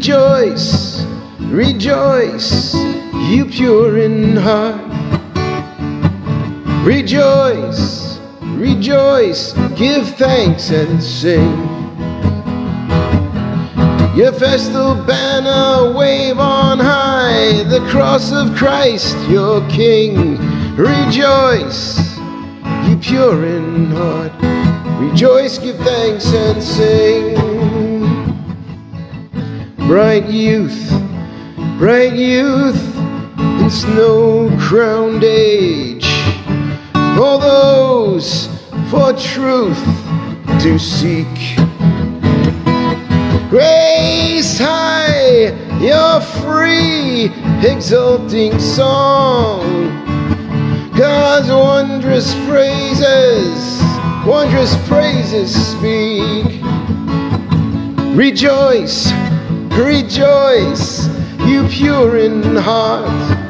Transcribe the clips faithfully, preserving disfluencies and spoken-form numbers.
Rejoice, rejoice, you pure in heart. Rejoice, rejoice, give thanks and sing. Your festal banner wave on high, the cross of Christ your King. Rejoice, you pure in heart. Rejoice, give thanks and sing. Bright youth, bright youth, in snow-crowned age, all those for truth do seek. Raise high your free, exulting song, God's wondrous praises, wondrous praises speak. Rejoice, rejoice, you pure in heart.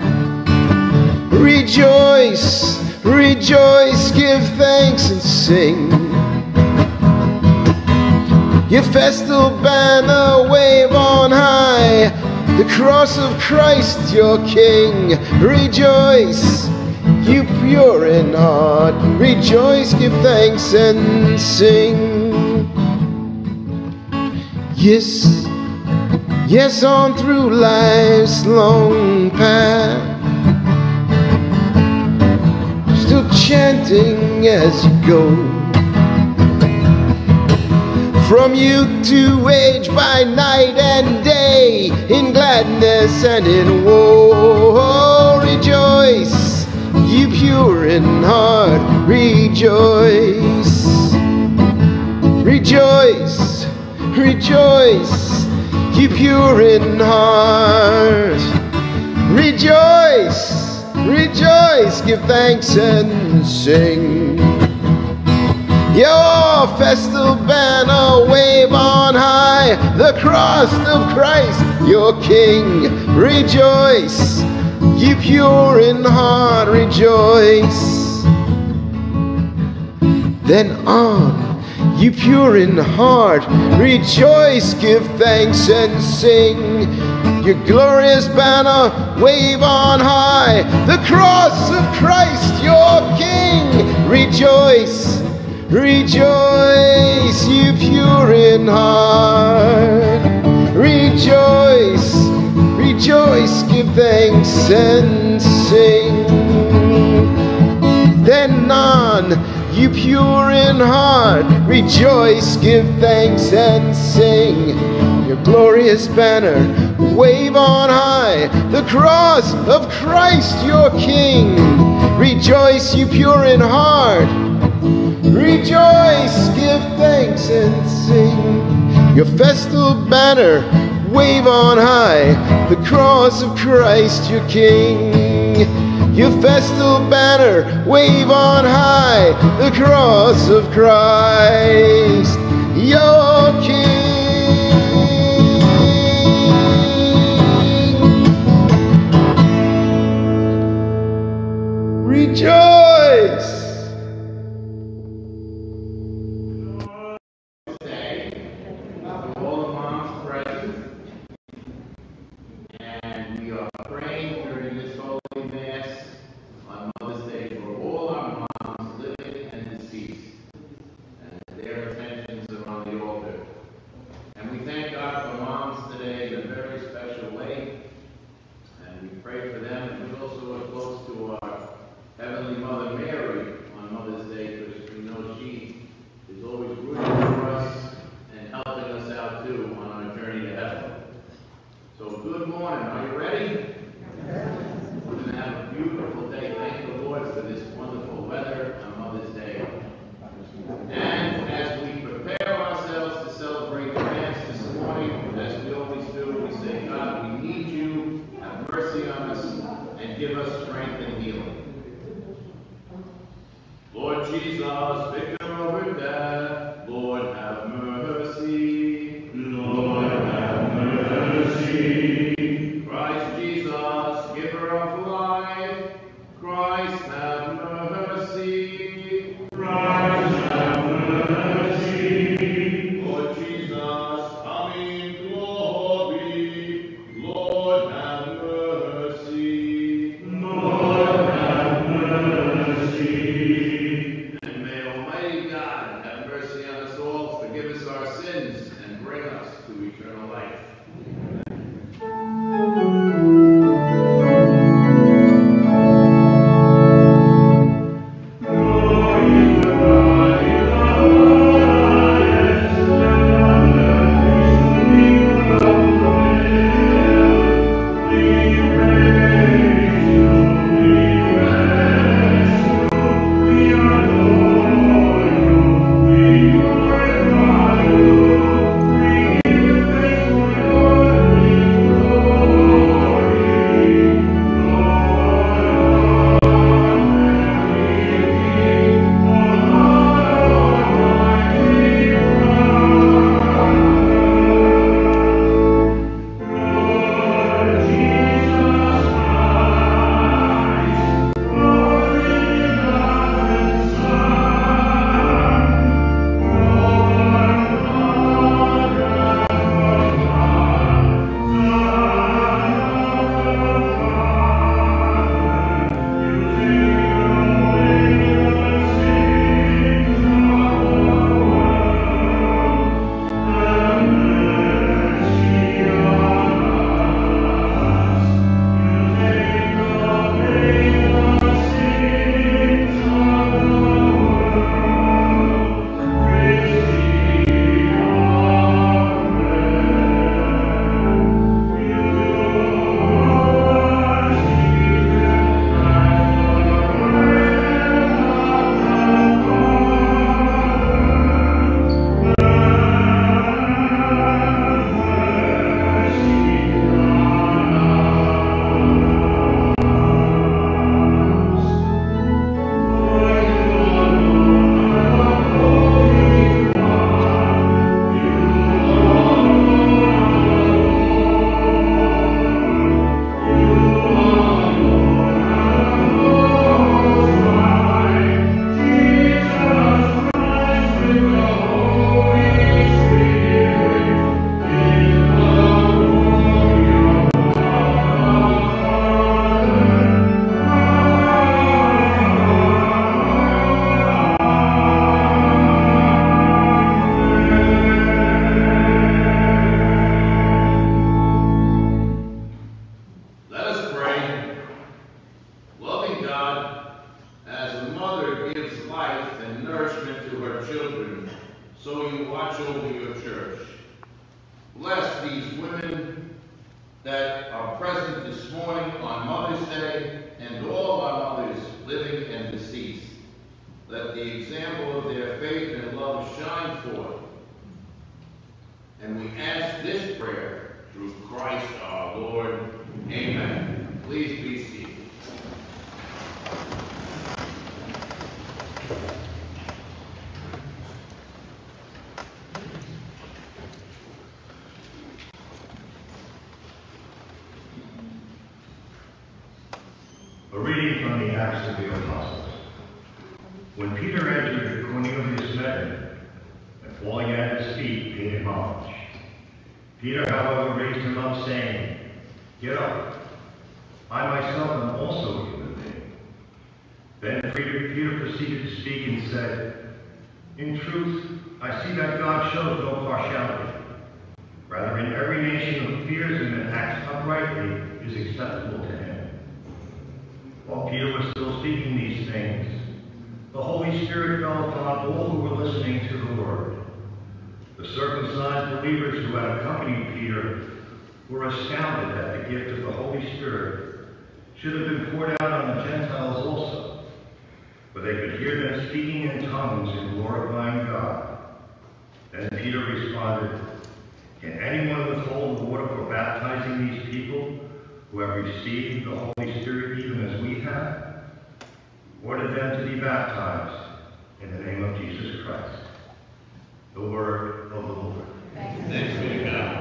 Rejoice, rejoice, give thanks and sing. Your festal banner wave on high, the cross of Christ your King. Rejoice, you pure in heart. Rejoice, give thanks and sing. Yes, yes, on through life's long path, still chanting as you go. From youth to age, by night and day, in gladness and in woe. Rejoice, you pure in heart. Rejoice, rejoice, rejoice, you pure in heart. Rejoice, rejoice, give thanks and sing. Your festal banner wave on high, the cross of Christ your King. Rejoice, you pure in heart. Rejoice. Then on, you pure in heart, rejoice, give thanks and sing. Your glorious banner wave on high, the cross of Christ your King. Rejoice, rejoice, you pure in heart. Rejoice, rejoice, give thanks and sing. Then on, you pure in heart, rejoice, give thanks and sing. Your glorious banner wave on high, the cross of Christ your King. Rejoice, you pure in heart. Rejoice, give thanks and sing. Your festal banner wave on high, the cross of Christ your King. Your festal banner wave on high, the cross of Christ your King. Rejoice. Lord Jesus, come in glory. so you watch over your church. Bless these women that are present this morning on Mother's Day, and all our mothers, living and deceased. Let the example of their faith and love shine forth. And we ask this prayer through Christ our Lord. Amen. Please be seated. A reading from the Acts of the Apostles. When Peter entered, Cornelius met him, and falling at his feet, paid him homage. Peter, however, raised him up, saying, "Get up. I myself am also a human being." Then Peter, Peter proceeded to speak and said, "In truth, I see that God shows no partiality. Rather, in every nation who fears him and acts uprightly is acceptable to him." While Peter was still speaking these things, the Holy Spirit fell upon all who were listening to the word. The circumcised believers who had accompanied Peter were astounded that the gift of the Holy Spirit should have been poured out on the Gentiles also, for they could hear them speaking in tongues and glorifying God. Then Peter responded, "Can anyone withhold the water for baptizing these people who have received the Holy Spirit even as we have?" Ordered them to be baptized in the name of Jesus Christ. The word of the Lord. Thanks be to God.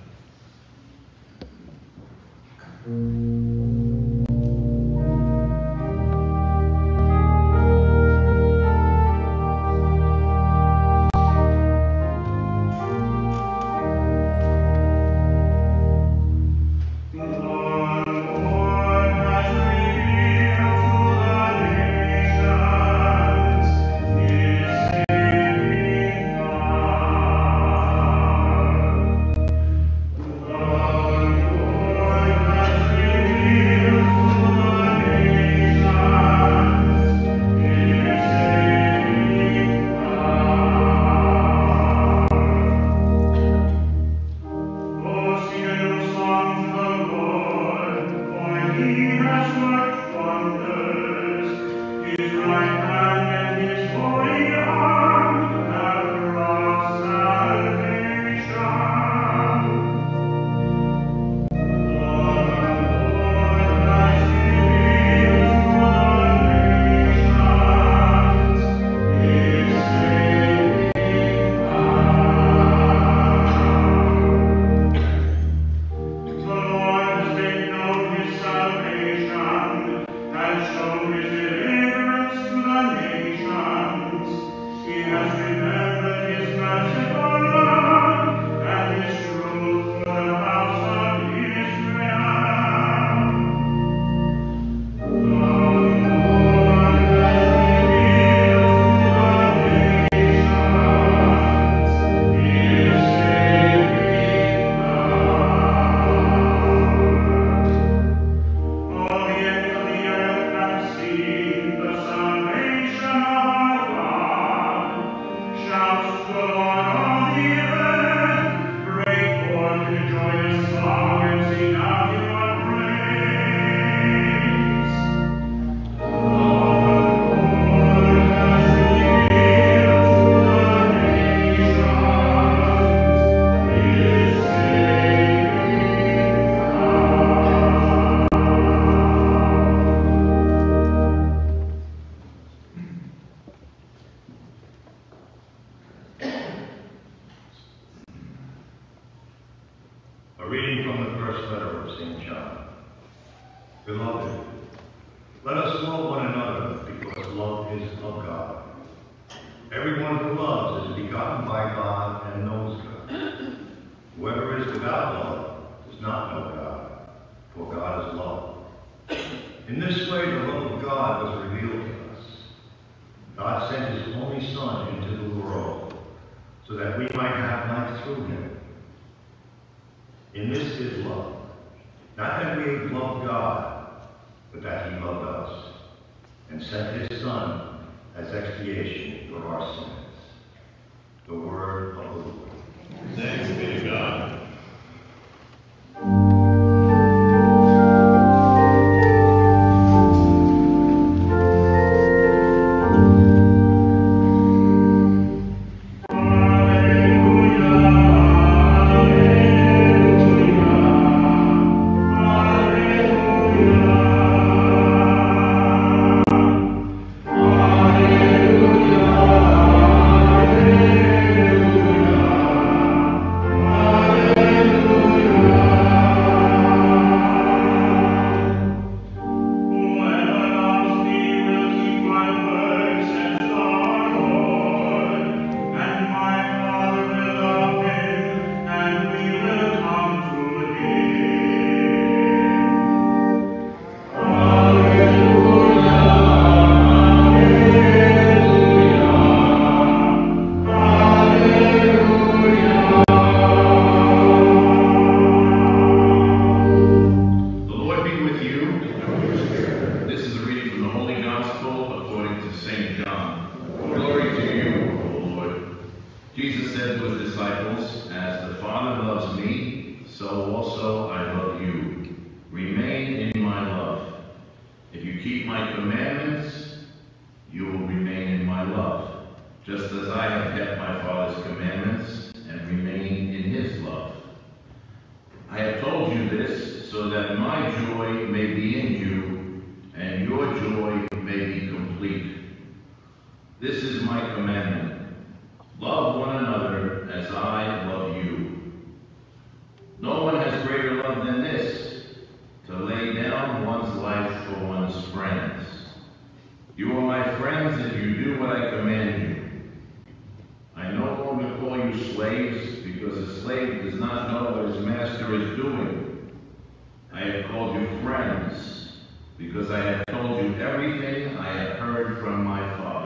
Beloved, let us love one another, because love is of God. Everyone who loves is begotten by God and knows God. Whoever is without love does not know God, for God is love. In this way, the love of God was revealed to us. God sent his only Son into the world, so that we might have life through him. In this is love, not that we have loved God, but that he loved us, and sent his Son as expiation for our sins. The word of the Lord. Thanks be to God. Jesus said to his disciples, "As the Father loves me, so also I love you. Remain in my love. If you keep my commandments, you will remain in my love, just as I have kept my Father's commandments and remain in his love. I have told you this so that my joy may be in you and your joy may be complete. This is my commandment. Love one another as I love you. No one has greater love than this, to lay down one's life for one's friends. You are my friends if you do what I command you. I no longer call you slaves, because a slave does not know what his master is doing. I have called you friends, because I have told you everything I have heard from my Father.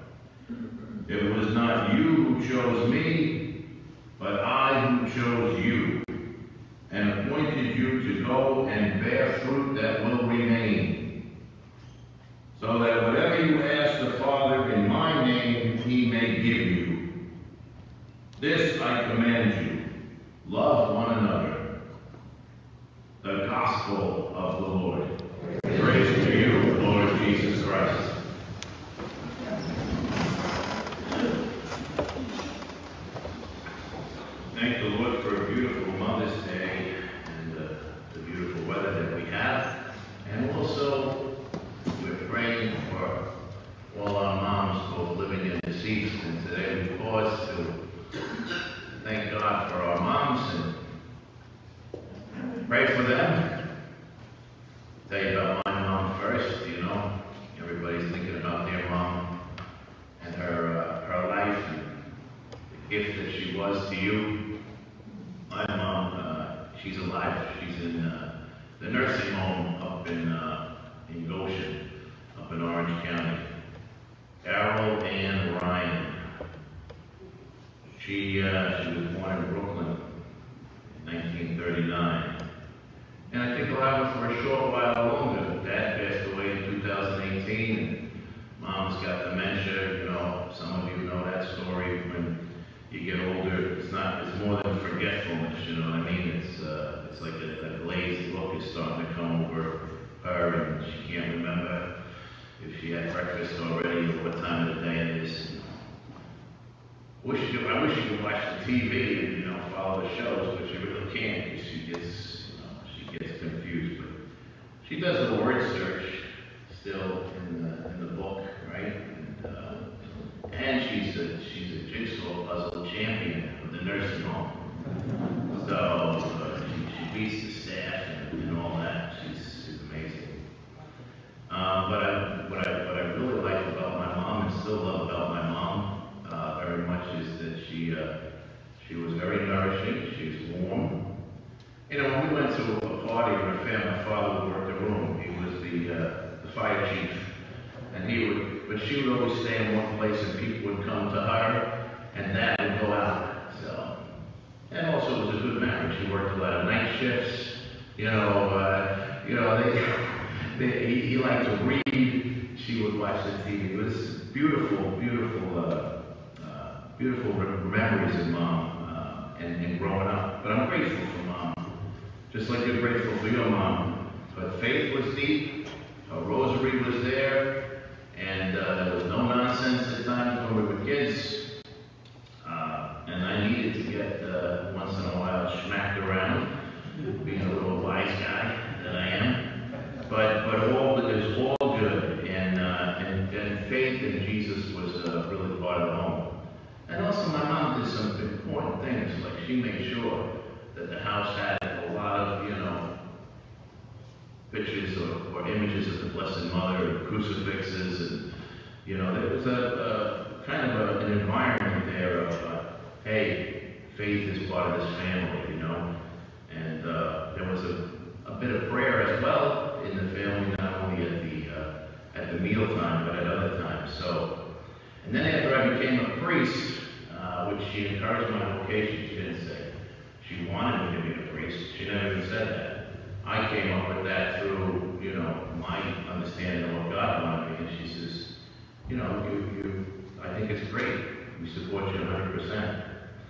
It was not you who chose me, but I who chose you, and appointed you to go and bear fruit that will remain, so that whatever you ask the Father in my name, he may give you. This I command you, love one another." The Gospel of the Lord. Praise to you, Lord Jesus Christ. Thank the Lord for a beautiful Mother's Day and uh, the beautiful weather that we have. And also, we're praying for all our moms, both living and deceased. And today we pause to thank God for our moms and pray for them. I'll tell you about my mom first. You know, everybody's thinking about their mom and her, uh, her life and the gift that she was to you. My mom, uh, she's alive. She's in uh, the nursing home up in uh, in Goshen, up in Orange County. Carol Ann Ryan. She uh, she was born in Brooklyn in nineteen thirty-nine, and I think I'll have her for a short while longer. Dad passed away in two thousand eighteen, and Mom's got dementia. You know, some of you know that story. When you get older, it's not, it's more than forgetfulness, you know what I mean? It's uh, it's like a, a glazed look is starting to come over her, and she can't remember if she had breakfast already or what time of the day it is. Wish you, I wish you could watch the T V and, you know, follow the shows, but you really can't, because she gets, you know, she gets confused. But she does a word search still in the, in the book, right? And, uh, And she's a, she's a jigsaw puzzle champion of the nursing home. So uh, she, she beats the staff and, and all that. She's, she's amazing. Uh, but I, what, I, what I really like about my mom and still love about my mom uh, very much is that she, uh, she was very nourishing. She was warm. You know, when we went to a party in her family, my father would work the room. He was the, uh, the fire chief. And he would, but she would always stay in one place and people would come to her and Dad would go out. So, and also it was a good marriage. He worked a lot of night shifts, you know, uh, you know, they, they, he, he liked to read, she would watch the T V. It was beautiful, beautiful, uh, uh, beautiful memories grateful for Mom, just like you're grateful for your mom. But faith was deep, her rosary was there, and uh, there was no nonsense at times when we were kids. Uh, and I needed to get, uh, once in a while, smacked around, being a little wise guy that I am. But but all it was all good, and, uh, and, and faith in Jesus was uh, really part of the home. And also my mom did some important things, like she made sure that the house had a lot of, you know, pictures or, or images of the Blessed Mother, and crucifixes, and, you know, there was a, a kind of a, an environment there of, uh, hey, faith is part of this family, you know, and uh, there was a, a bit of prayer as well in the family, not only at the, uh, at the mealtime, but at other times. So, and then after I became a priest, uh, which she encouraged my vocation, she didn't say she wanted me to be a priest. She never even said that. I came up with that through, you know, my understanding of what God wanted me. And she says, you know, you, you, I think it's great. We support you one hundred percent.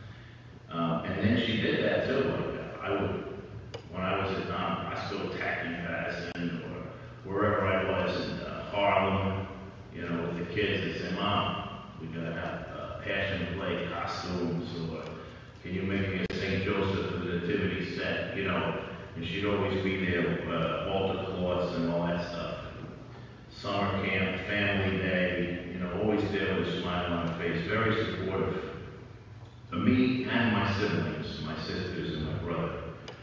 Um, and then she did that too. Like I would, when I was at um, hospital tacking Patterson or wherever I was in uh, Harlem, you know, with the kids, they say, Mom, we gotta have uh, passion play costumes, or can you make me a Saint Joseph with a nativity set, you know? And she'd always be there with uh, altar cloths and all that stuff. Summer camp, family day, you know, always there with a smile on her face, very supportive for me and my siblings, my sisters and my brother.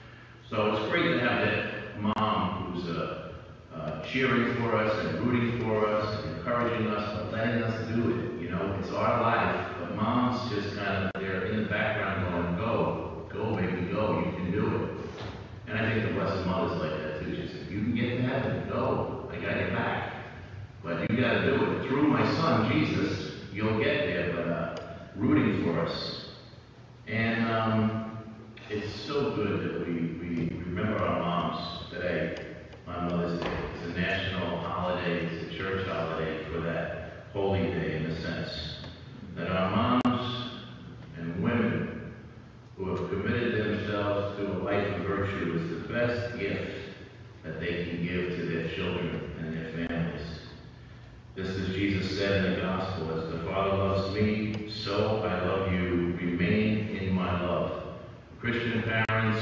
So it's great to have that mom who's uh, uh, cheering for us and rooting for us and encouraging us, but letting us do it. You know, it's our life, but mom's just kind of there in the background going, go, go baby, go, you can do it. And I think the Blessed Mother's like that too. She said, you can get to heaven, go, I got your back. But you got to do it. Through my son, Jesus, you'll get there, but uh, rooting for us. And um, it's so good that we, we remember our moms today on Mother's Day. It's a national holiday, it's a church holiday for that holy day in a sense. That our moms and women who have committed themselves to a life of virtue is the best gift that they can give to their children and their families. Just as Jesus said in the Gospel, as the Father loves me, so I love you. Remain in my love. Christian parents,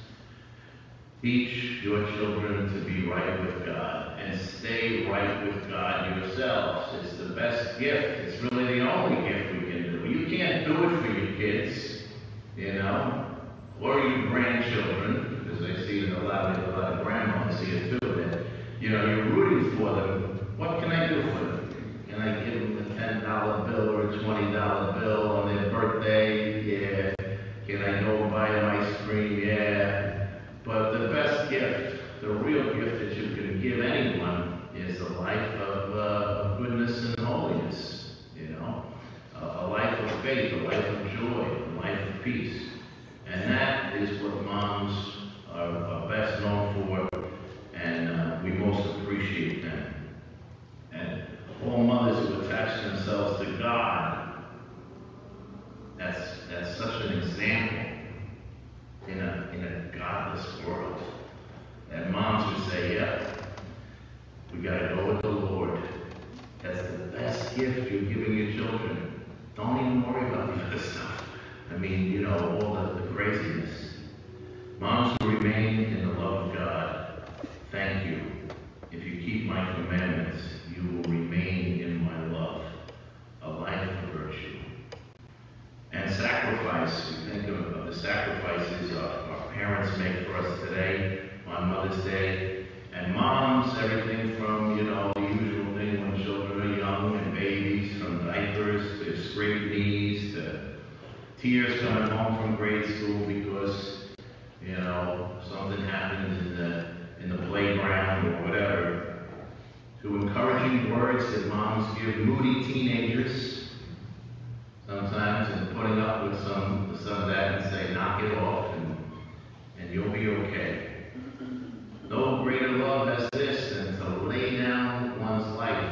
teach your children to be right with God and stay right with God yourselves. It's the best gift. It's really the only gift we can do. You can't do it for your kids, you know, or your grandchildren, because I see it a lot of, a lot of grandmas here too, that, you know, you're rooting for them. What can I do for them? Can I give them a ten dollar bill or a twenty dollar bill on their birthday? Yeah. Can I go buy them ice cream? Yeah. But the best gift, the real gift that you can give anyone is a life of uh, goodness and holiness, you know? A, a life of faith, a life of joy, a life of peace. And that is what moms are, are best known for, and uh, we most appreciate them. And all mothers who attach themselves to God, that's, that's such an example in a, in a godless world. That moms would say, yeah, we got to go with the Lord. That's the best gift you're giving your children. Don't even worry about the other stuff. I mean, you know, all the, the craziness. Moms who remain in the love of God, thank you. If you keep my commandments, you will remain in my love, a life of virtue. And sacrifice, we think of, of the sacrifices our, our parents make for us today on Mother's Day. And moms, everything from, you know, the usual thing when children are young and babies, from diapers to scraped knees to tears coming home from grade school because, you know, something happened in the, in the playground or whatever, to encouraging words that moms give moody teenagers sometimes, and putting up with some, with some of that and say, knock it off and, and you'll be okay. No greater love as this than to lay down one's life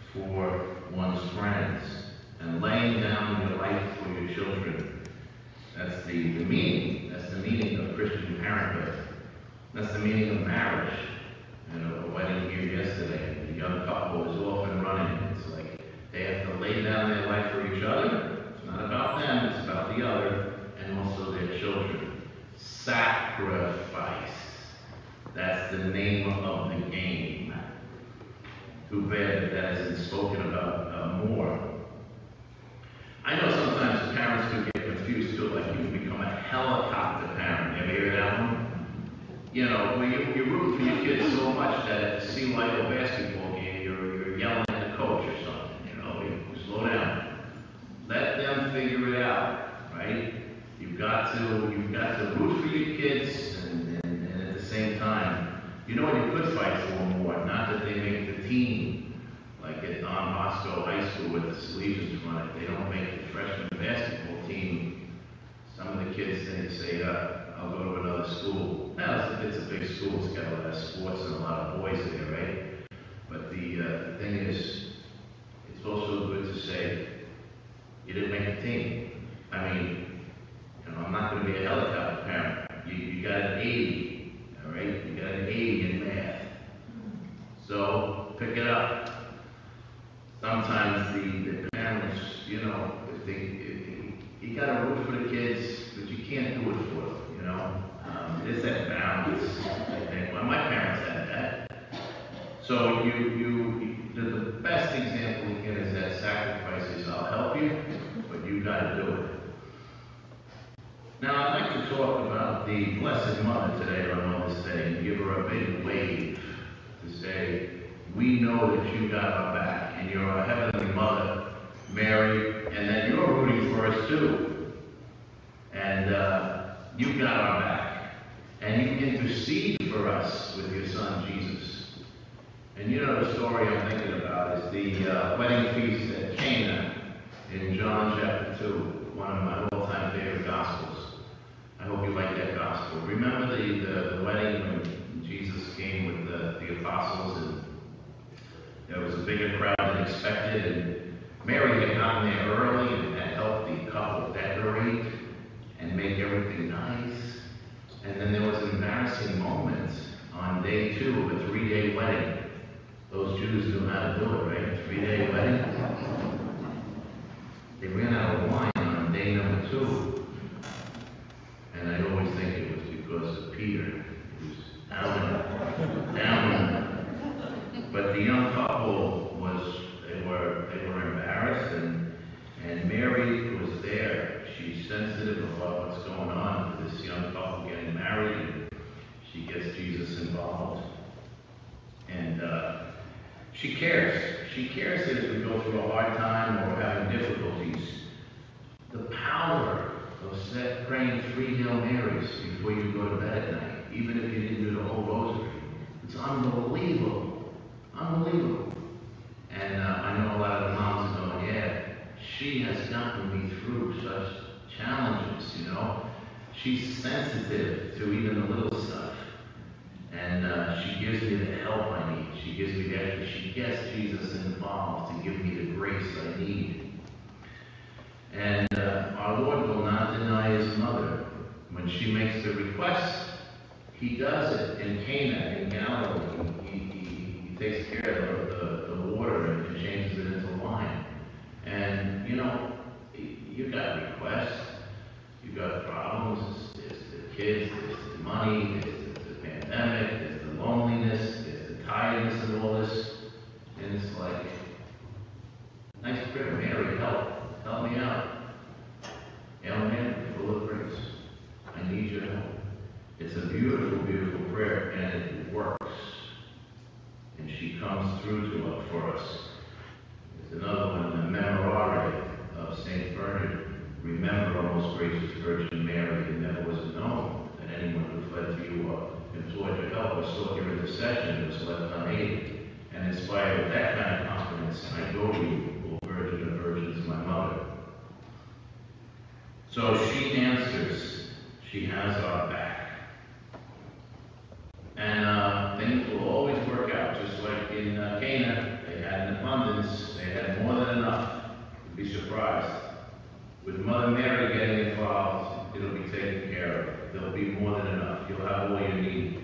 for one's friends, and laying down your life for your children. That's the, the meaning. That's the meaning of Christian parenthood. That's the meaning of marriage. You know, a wedding here yesterday, the young couple was off and running. It's like they have to lay down their life for each other. It's not about them, it's about the other, and also their children. Sacrifice. That's the name of the game. Too bad that that isn't spoken about uh, more. I know sometimes parents do get confused too, like you can become a helicopter parent. You ever hear that one? You know, where you, you root for your kids so much that at the C Y O basketball game, you're, you're yelling at the coach or something, you know, you, you slow down. Let them figure it out, right? You've got to, you've got to root for your kids, and, and, and at the same time, you know what you could fight for more, not that they make the team, like at Don Bosco High School with the Salesians run it, they don't make the freshman basketball team. Some of the kids then say, uh, I'll go to another school. Now, it's, it's a big school, it's got a lot of sports and a lot of boys there, right? But the, uh, the thing is, it's also good to say, you didn't make the team. I mean, you know, I'm not going to be a helicopter parent. You, you got an eighty, all right? You got an eighty in math. So, pick it up. Sometimes the, the parents, you know, if they, if they, you got to root for the kids, but you can't do it for them, you know? Um, there's that balance, I think. Well, my parents had that. So, you, you, the, the best example again is that sacrifice is, I'll help you, but you got to do it. Now, I'd like to talk about the Blessed Mother today on Mother's Day and give her a big wave to say, we know that you got our back and you're our Heavenly Mother, Mary, and that you're rooting for us too. And uh, you got our back. And you intercede for us with your Son, Jesus. And you know the story I'm thinking about is the uh, wedding feast at Cana in John chapter two, one of my all-time favorite Gospels. I hope you like that Gospel. Remember the, the, the wedding when Jesus came with the, the apostles, and there was a bigger crowd than expected, and Mary had gotten there early and had helped the couple decorate and make everything nice. And then there was an embarrassing moment on day two of a three-day wedding. Those Jews knew how to do it, right? Three-day wedding. They ran out of wine on day number two. And I always think it was because of Peter. He was down, down. But the young couple was, they were, they were embarrassed, and, and Mary was there. She's sensitive about what's going on with this young couple getting married, and she gets Jesus involved. And uh, she cares. She cares that if we go through a hard time or having difficulties, the power of set, praying three Hail Marys before you go to bed at night, even if you didn't do the whole rosary. It's unbelievable. Unbelievable. And uh, I know a lot of the moms are going, yeah, she has gotten me through such challenges, you know. She's sensitive to even the little stuff. And uh, she gives me the help I need. She gives me the extra. She gets Jesus involved to give me the grace I need. And uh, our Lord will not deny his mother. When she makes the request, he does it in Cana, in Galilee. He, he, he takes care of the, the, the water and changes it into wine. And, you know, you got requests, you got problems, there's the kids, there's the money, there's the, the pandemic, there's the loneliness, there's the tiredness of all this. And it's like, nice prayer, Mary, help. Help me out. Hail Mary, full of grace. I need your help. It's a beautiful, beautiful prayer, and it works. And she comes through to us for us. There's another one, the Memorare of Saint Bernard. Remember, O most gracious Virgin Mary, it never was known that anyone who fled to you or implored your help or sought your intercession was left unaided. And inspired with that kind of confidence, I go to you, O Virgin of Virgins, my mother. So she answers, she has our back. And uh, things will always work out, just like in uh, Cana. They had an abundance, they had more than enough. You'd be surprised. With Mother Mary getting involved, it'll be taken care of. There'll be more than enough. You'll have all you need.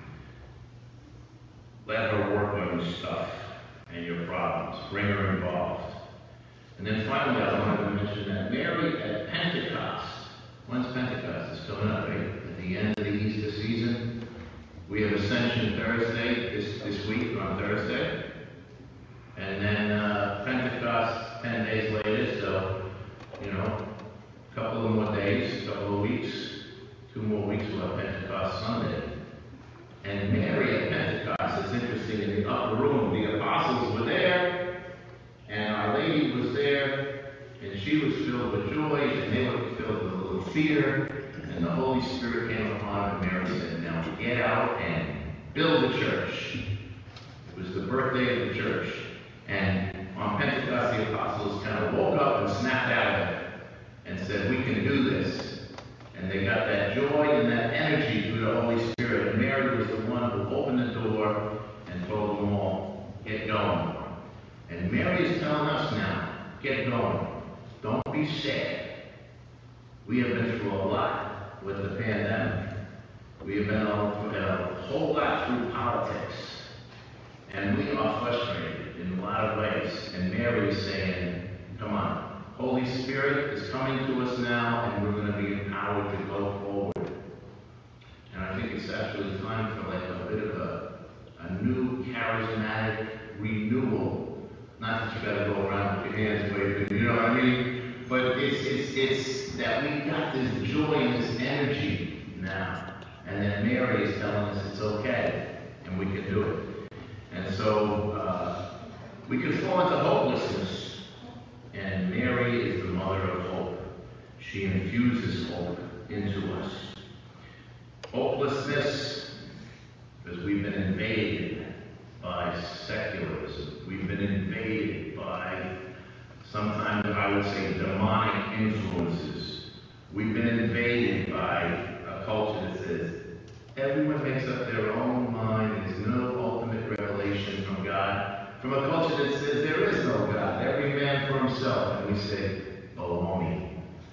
Let her work on your stuff and your problems. Bring her involved. And then finally, I wanted to mention that Mary at Pentecost. When's Pentecost? It's coming up, right? At the end of the Easter season. We have Ascension Thursday this, this week on Thursday. And then uh, Pentecost ten days later, so, you know, a couple of more days, a couple of weeks, two more weeks, we'll have Pentecost Sunday. And Mary at Pentecost, it's interesting, in the upper room, the apostles were there, and Our Lady was there, and she was filled with joy, and they were filled with a little fear, and the Holy Spirit came upon her, and Mary said, now get out and build the church. It was the birthday of the church. And on Pentecost, the apostles kind of woke up and snapped out of it and said, we can do this. And they got that joy and that energy through the Holy Spirit. And Mary was the one who opened the door and told them all, get going. And Mary is telling us now, get going. Don't be sad. We have been through a lot with the pandemic. We have been a, a whole lot through politics. And we are frustrated in a lot of ways. And Mary is saying, come on. Holy Spirit is coming to us now, and we're going to be empowered to go forward. And I think it's actually time for like a bit of a, a new charismatic renewal. Not that you got to go around with your hands waving, you know what I mean? But it's it's it's that we got this joy and this energy now, and that Mary is telling us it's okay, and we can do it. And so uh, we could fall into hopelessness. And Mary is the mother of hope. She infuses hope into us. Hopelessness, because we've been invaded by secularism. We've been invaded by, sometimes I would say, demonic influences. We've been invaded by a culture that says, everyone makes up their own mind. There's no ultimate revelation from God. From a culture that says there is no God, every man for himself. And we say, baloney.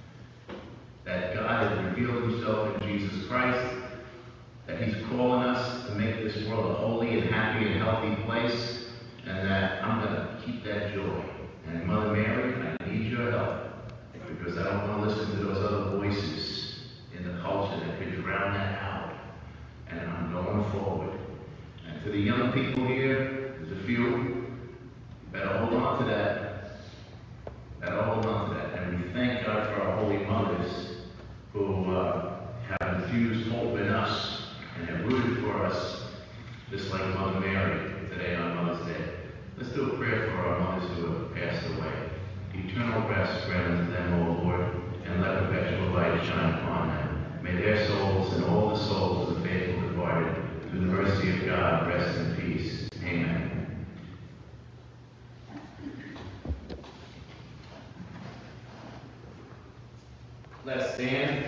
That God has revealed himself in Jesus Christ, that he's calling us to make this world a holy and happy and healthy place, and that I'm going to keep that joy. And Mother Mary, I need your help, because I don't want to listen to those other voices in the culture that could drown that out. And I'm going forward. And to the young people here, there's a few. Better hold on to that. Better hold on to that. And we thank God for our holy mothers who uh, have infused hope in us and have rooted for us, just like Mother Mary today on Mother's Day. Let's do a prayer for our mothers who have passed away. Eternal rest grant unto them, O Lord, and let perpetual light shine upon them. May their souls and all the souls of the faithful departed, through the mercy of God, rest in peace. Amen. Let's stand.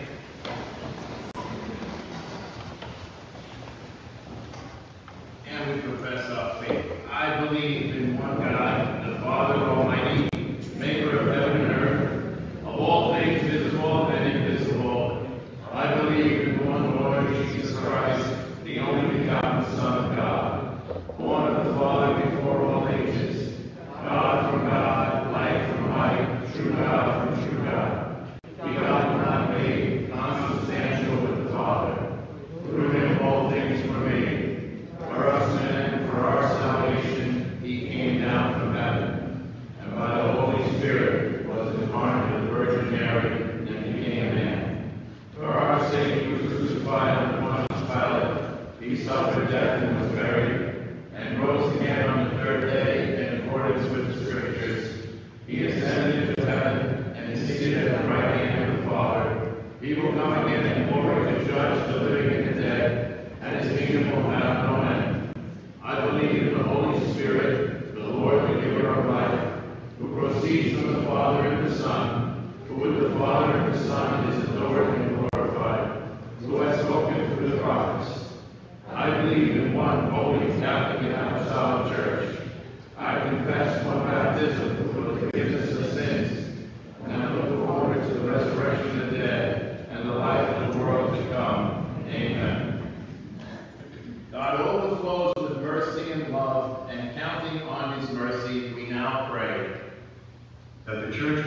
And we profess our faith. I believe in one God, the Father Almighty, maker of heaven and earth, of all things visible and invisible. I believe in one Lord Jesus Christ, the only begotten Son of God, born of the Father before all ages, God from God, light from light, true God from true God. Begotten, not made, consubstantial with the Father. Through him all things were made. For us men, for our salvation, he came down from heaven, and by the Holy Spirit was incarnate of the Virgin Mary, and became man. For our sake he was crucified under Pontius Pilate. He suffered death and was buried, and rose again on the third day in accordance with the Scriptures. He ascended into heaven, and is seated at the right hand of the Father. He will come again in glory to judge the living and the dead, and his kingdom will have no end. I believe in the Holy Spirit, the Lord, the giver of life, who proceeds from the Father and the Son, who with the Father and the Son is adored and glorified, who has spoken through the prophets. I believe in one holy Catholic and Apostolic Church. I confess one baptism for the forgiveness of sins, and I look forward to the resurrection of the dead and the life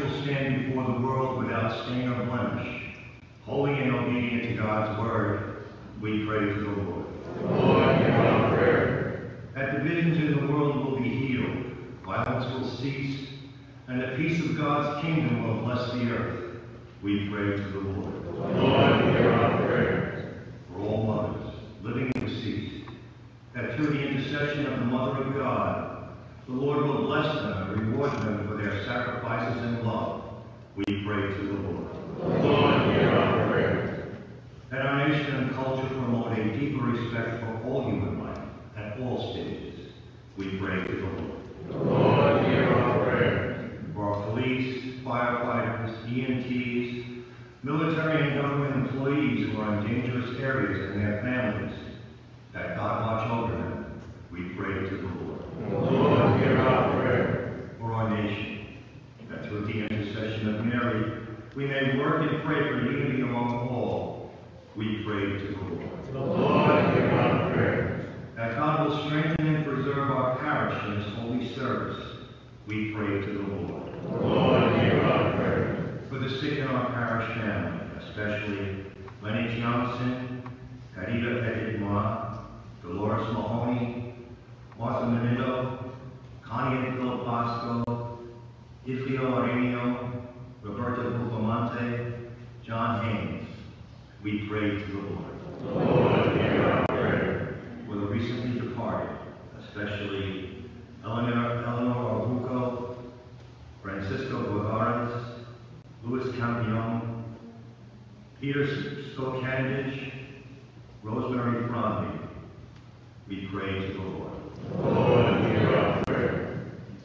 will stand before the world without stain or blemish, holy and obedient to God's word, we pray to the Lord. Lord, hear our prayer. That divisions in the world will be healed, violence will cease, and the peace of God's kingdom will bless the earth, we pray to the Lord. Lord, hear our prayer. For all mothers, living and deceased, that through the intercession of the Mother of God, the Lord will bless them and reward them for their sacrifices and love, we pray to the Lord. Lord, hear our prayer. That our nation and culture promote a deeper respect for all human life at all stages, we pray to the Lord. Lord, hear our prayer. For our police, firefighters, E M Ts, military and government employees who are in dangerous areas and their families, that God watch over them, we pray to the Lord. Lord, hear our prayer. For our nation, that through the intercession of Mary, we may work and pray for unity among all, we pray to the Lord. Lord, hear our prayer. That God will strengthen and preserve our parish in His holy service, we pray to the Lord. Lord, hear our prayer. For the sick in our parish family, especially Lenny Johnson, Carita N Y, Dolores Mahoney, Martha Menillo, Connie and Phil Bosco, Iflio Arenio, Roberta Bucamante, John Haynes, we pray to the Lord. Lord, hear our prayer. For the recently departed, especially Eleanor, Eleanor Arbuco, Francisco Guevara, Louis Campion, Peter Skokandich, Rosemary Frondi, we pray to the Lord. Lord, hear our prayer.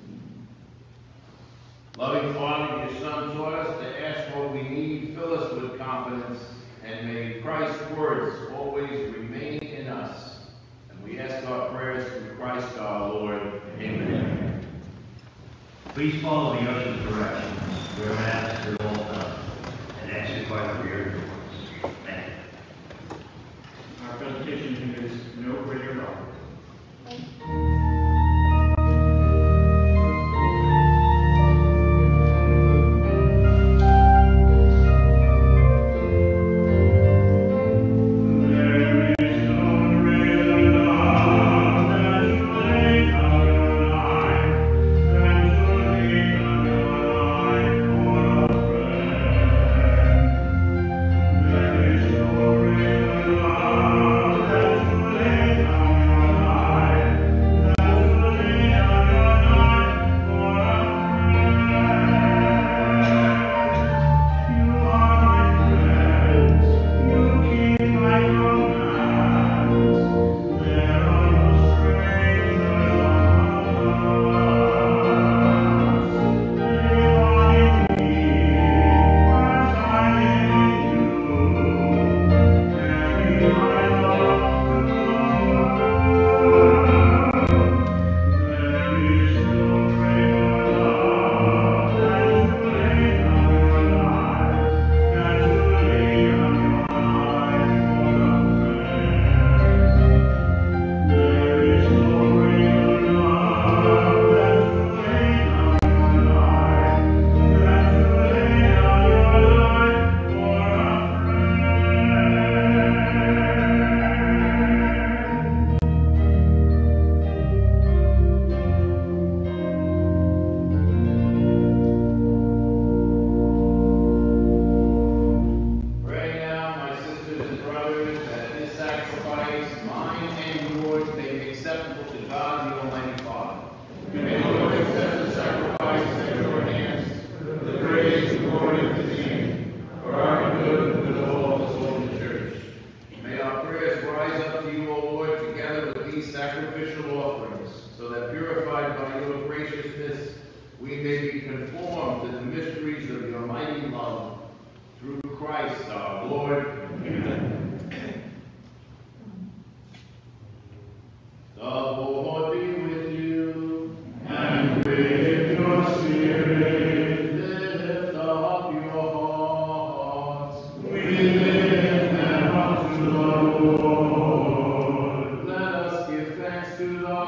Loving Father, your Son taught us to ask what we need, fill us with confidence, and may Christ's words always remain in us. And we ask our prayers through Christ our Lord. Amen. Please follow the usher's directions. Wear masks at all times and exit by the rear doors. Thank you. Our presentation is No Greater Love.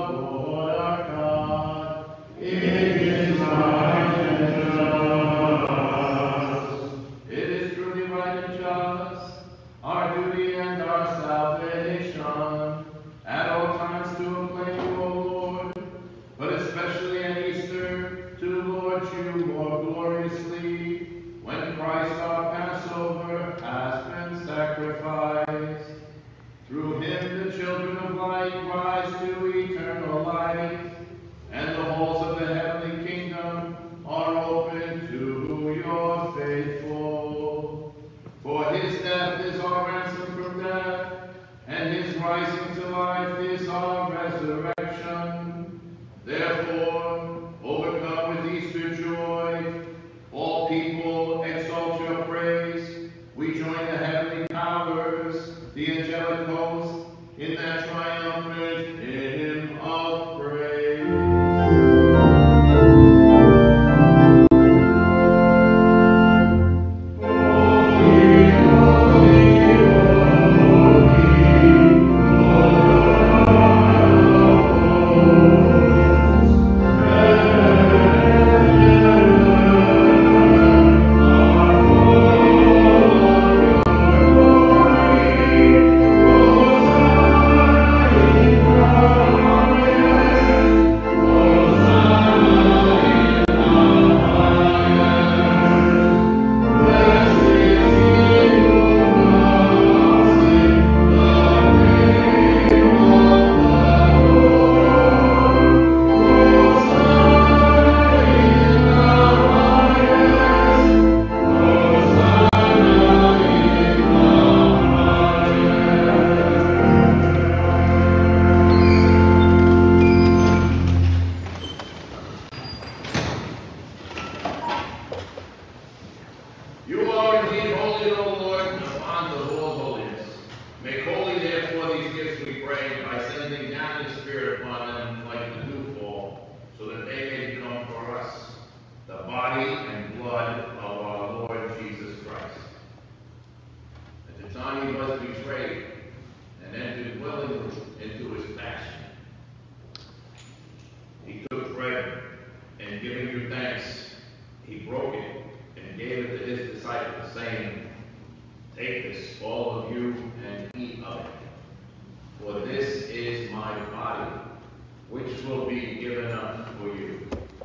It is right and holy, O Lord, and the bond of all holiness. Make holy, therefore, these gifts, we pray, by sending down the Spirit upon them like the dewfall, so that they may become for us the body and blood of our Lord Jesus Christ. At the time he was betrayed and entered willingly into his passion, he took bread, and giving you thanks, he broke it and gave it to his disciples, saying, "Take this, all of you, and eat of it. For this is my body, which will be given up for you."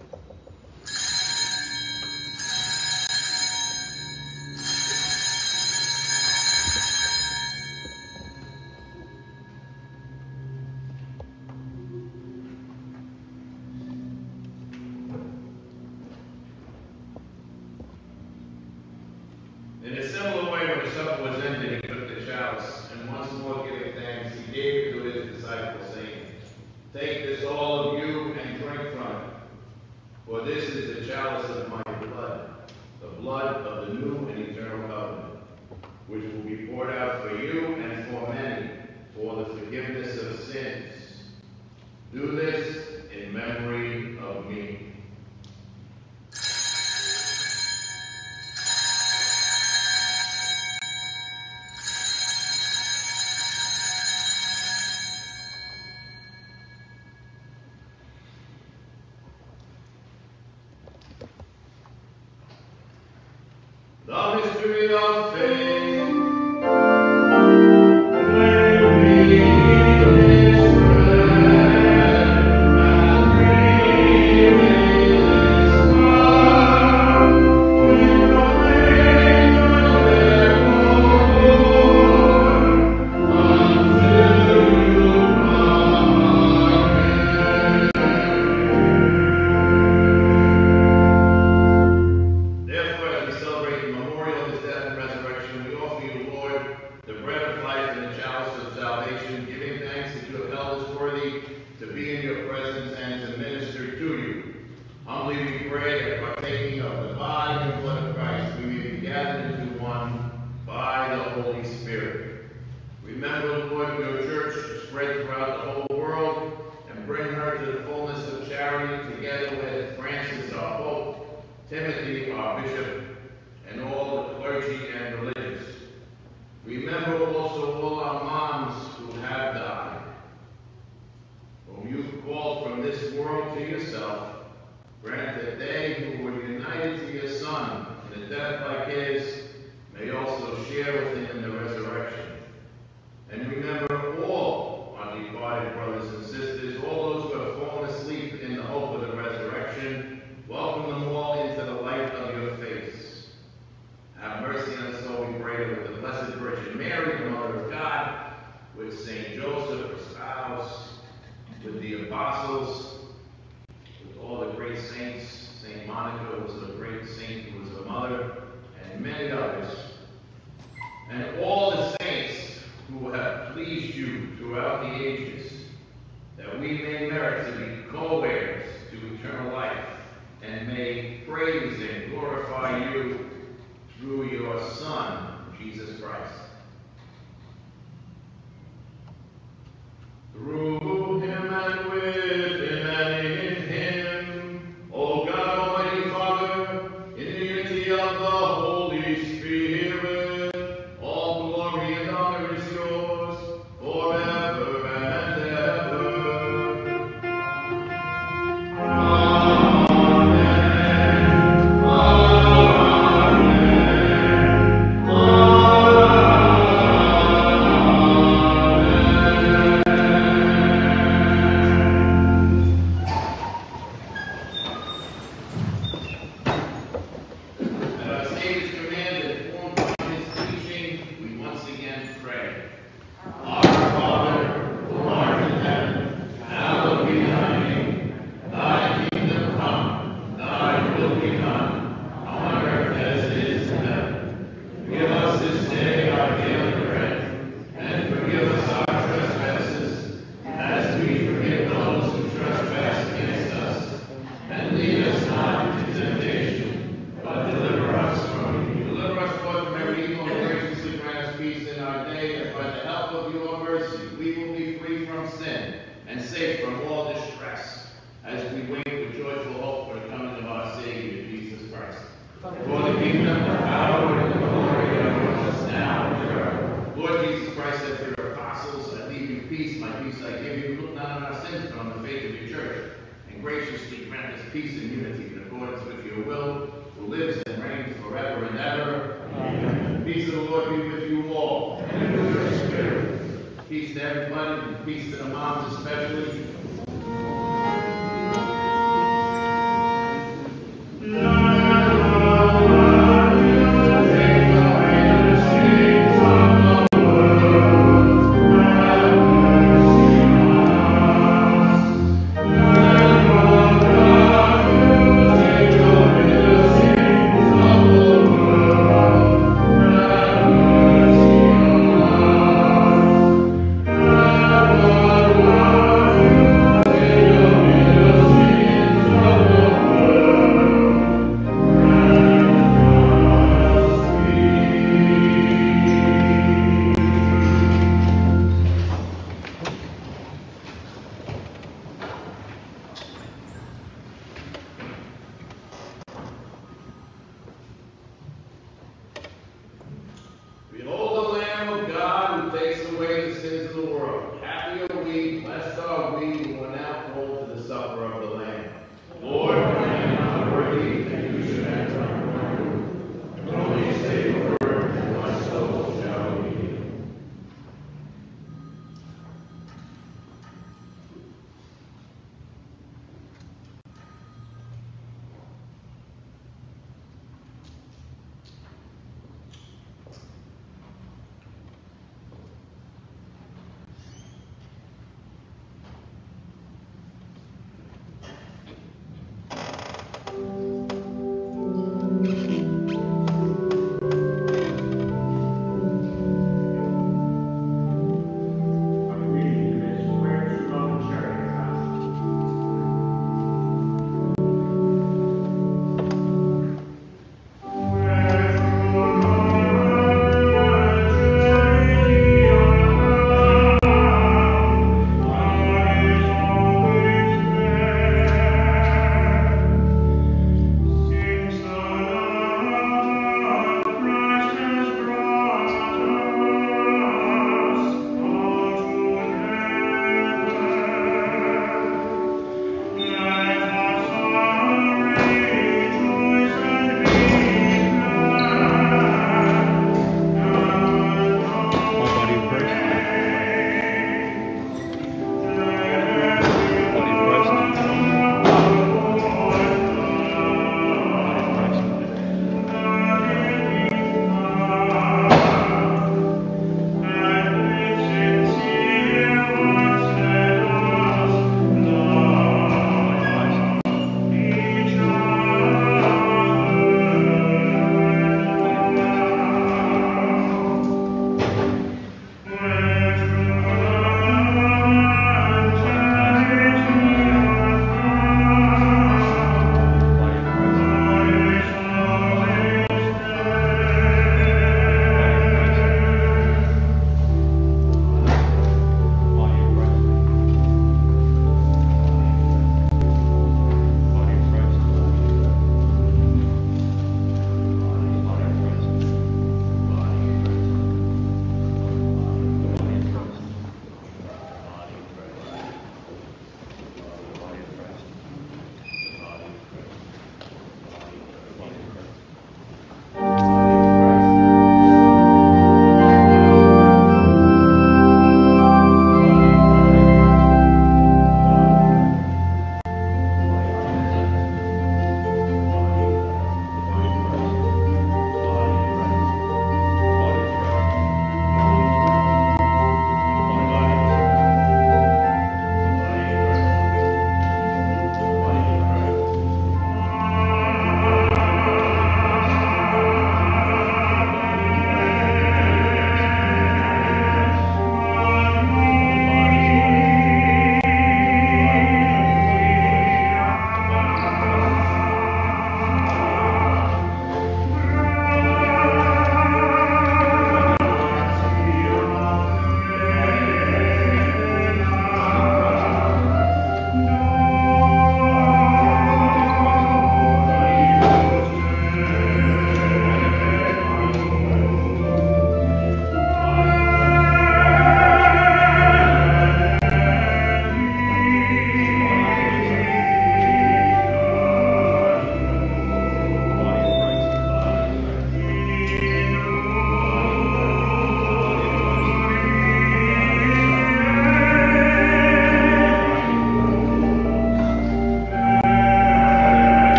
In a similar way, when the supper was ended, he took the chalice, and once more giving thanks, he gave it to his disciples, saying, "Take this, all of you, and drink from it. For this is the chalice of my blood, the blood of the new and eternal covenant, which will be poured out for you and for many for the forgiveness of sins. Do this in memory of me." The mystery of faith. When we eat this bread and drink this cup, we proclaim the death of the Lord until you come again. Therefore, as we celebrate the memorial of his death and resurrection, we offer you, Lord, the bread of life and the chalice of salvation, giving thanks that you have held us worthy to be in your presence and to minister to you. Humbly we pray that partaking of the body and blood of Christ, we may be gathered into one by the Holy Spirit. Remember, Lord, your church spread throughout the whole world, and bring her to the fullness of charity, together with Francis, our Pope, Timothy, our Bishop, and all the clergy and religious. Remember also all our moms who have died, whom you've called from this world to yourself. Grant that they who were united to your Son in a death like his may also share with him in the resurrection. And remember all our departed brothers and sisters, all those who have fallen asleep in the hope of the resurrection. Welcome them all into the light of your face. Have mercy on us all, we pray, with the Blessed Virgin Mary, the Mother of God, with Saint Joseph, her spouse, with the apostles, with all the great saints. Saint Monica was a great saint who was a mother, and many others. And all the saints who have pleased you throughout the ages, that we may merit to be co-heirs to eternal life, and may praise and glorify you through your Son, Jesus Christ. Through him and with him and in him, O God, Almighty Father, in the unity of the Holy Spirit, all glory and honor is yours forever and ever. Amen. Amen. I give you, look not on our sins, but on the faith of your church, and graciously grant us peace and unity in accordance with your will, who lives and reigns forever and ever. Amen. The peace of the Lord be with you all. And with your spirit. Peace to everybody, and peace to the moms especially. Thank you.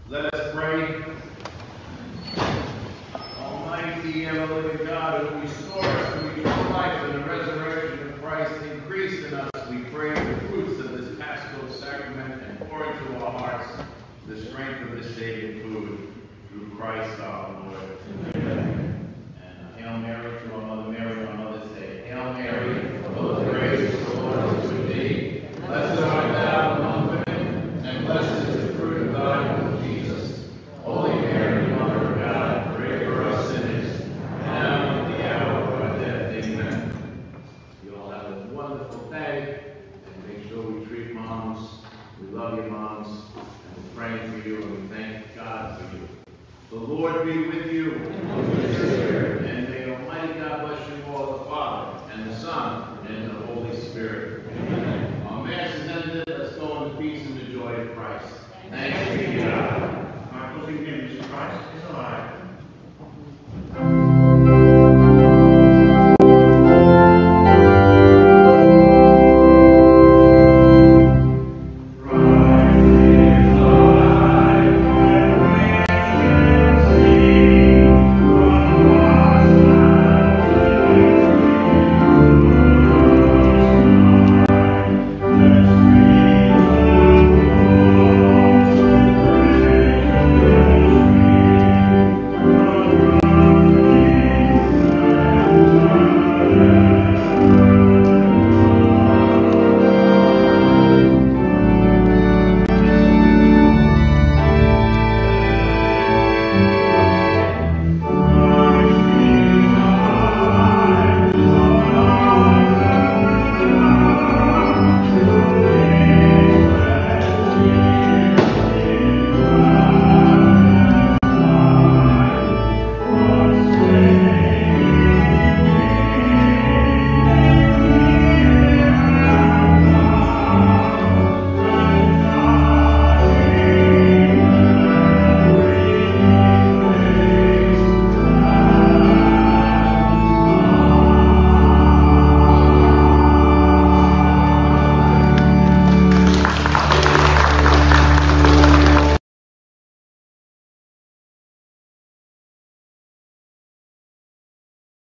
Let us pray. Almighty, ever-living God, who restores us to eternal life and the resurrection of Christ, increase in us, we pray, the fruits of this paschal sacrament and pour into our hearts the strength of the saving food through Christ our Lord. Amen. And Hail Mary to our Mother Mary on Mother's Day. Hail Mary, full of grace, the Lord is with thee. Blessed art thou among women, and blessed is the fruit of thy womb, Jesus. Holy Mary, Mother of God, pray for us sinners, now and at the hour of our death. Amen. You all have a wonderful day, and make sure we treat moms. We love you, moms, and we're praying for you, and we thank God for you. The Lord be with you, and may Almighty God bless you all, the Father, and the Son,